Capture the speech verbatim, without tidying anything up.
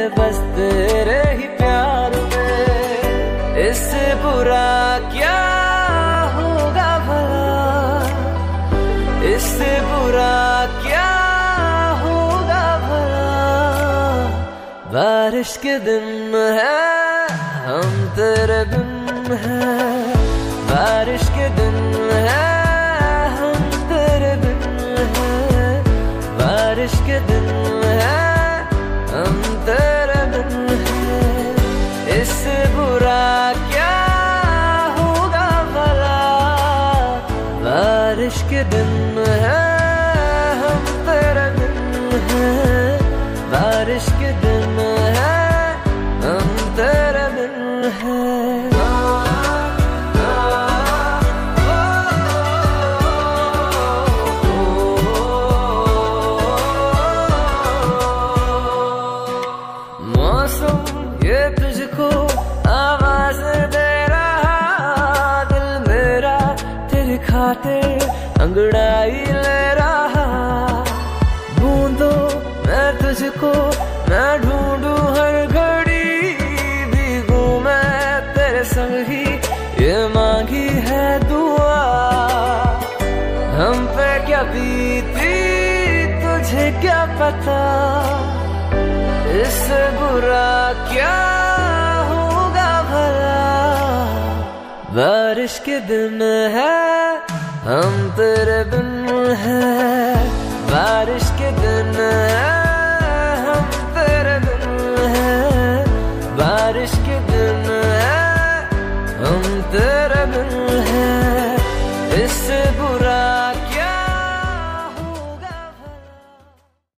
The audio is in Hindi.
बस तेरे ही प्यार में। इससे बुरा क्या होगा भला, इससे बुरा क्या होगा भला। बारिश के दिन है हम तेरे बिन हैं, बारिश के दिन है हम तेरे बिन हैं, बारिश के दिन है हम तेरे बिन हैं। इससे बुरा क्या होगा भला, बारिश के दिन है हम तेरे बिन हैं, बारिश के दिन है हम तेरे बिन हैं। मौसम ये तुझको आवाज दे रहा, दिल मेरा तेरी खातिर अंगड़ाई ले रहा। बूंदों मैं तुझको मैं ढूंढूं हर घड़ी, भीगू मैं तेरे संग ही ये मांगी है दुआ। हम पे क्या बीती तुझे क्या पता, इससे बुरा क्या होगा भला। बारिश के दिन है हम तेरे बिन हैं, बारिश के दिन है